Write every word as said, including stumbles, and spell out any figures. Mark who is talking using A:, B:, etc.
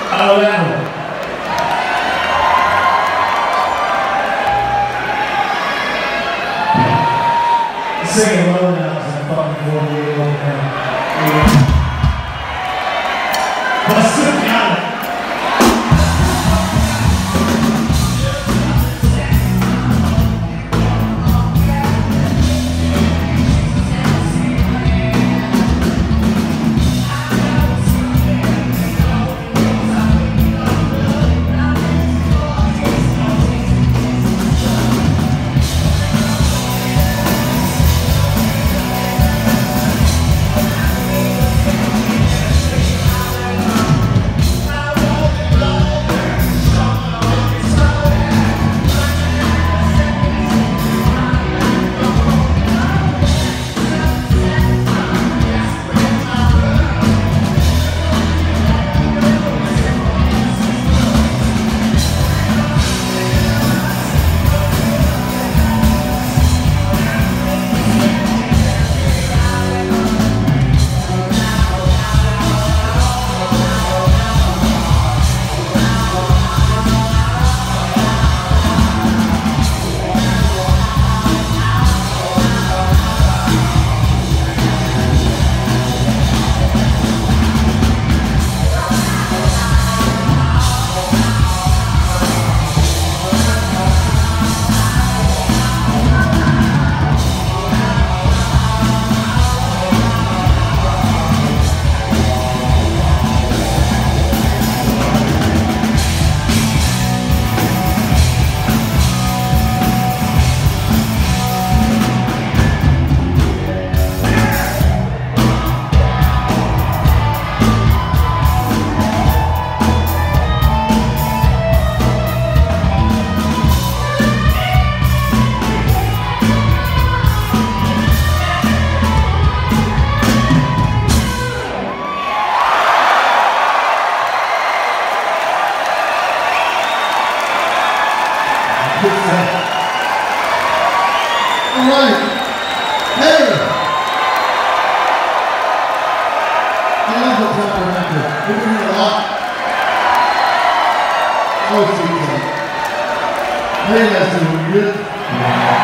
A: Alabama. Singing low now as I'm fucking forty-eight old now. But I still got it.
B: All right. Hey! I love the proper record. We've been here a lot. Oh, see that. Hey, that's doing good.